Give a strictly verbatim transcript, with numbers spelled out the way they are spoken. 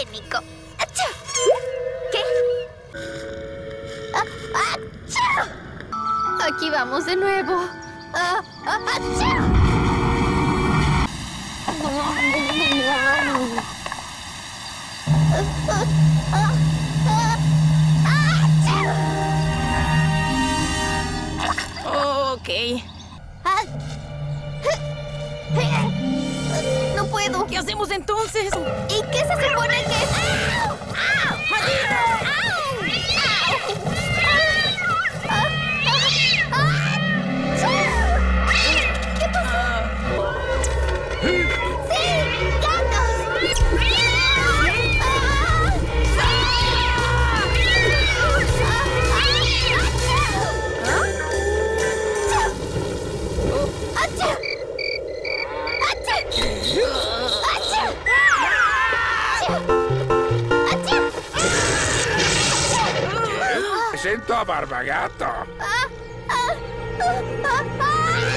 higiénico. ¡Achú! ¿Qué? Ah, ¡achú! Aquí vamos de nuevo. Ah, ah, ¡achú! Ok. No puedo. ¿Qué hacemos entonces? ¿Y qué se supone que es? ¡Au! ¡Au! ¡Matilde! ¡Au! ¡Au! ¡Ah! ¡Ah! ¿Qué pasó? ¡Sí! ¡Gatos! Presento a Barbagato. Ah, ah, ah, ah.